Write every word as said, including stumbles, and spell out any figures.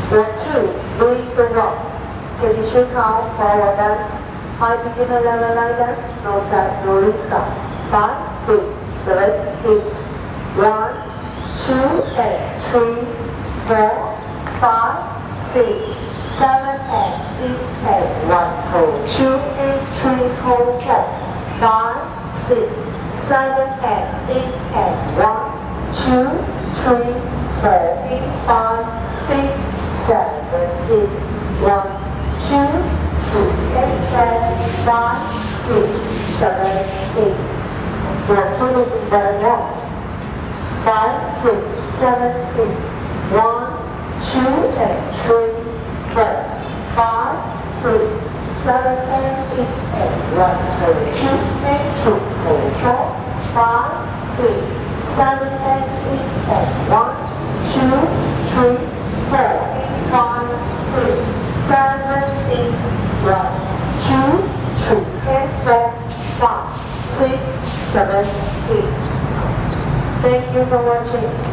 One, two, bring the rocks. Teacher count forward dance. High beginner level line dance. No tap, no restart. Five, six, seven, eight. One, two, and three, four, five, six, seven, and eight, and one. Hold two, and three, hold four, five, six, seven, and eight, and one, two, three, four, eight, five, six, seven, eight, one, two, three, eight, four, five, six, seven, eight. One, two, three, one. Five, six, seven, eight. One, two, and three, four, five, six, seven, and eight, and one, two, and two, four, five, six, seven, and eight, and one, two, three, four, five, six, seven, eight, one, two, three, and four, five, six, seven, eight. Thank you for watching.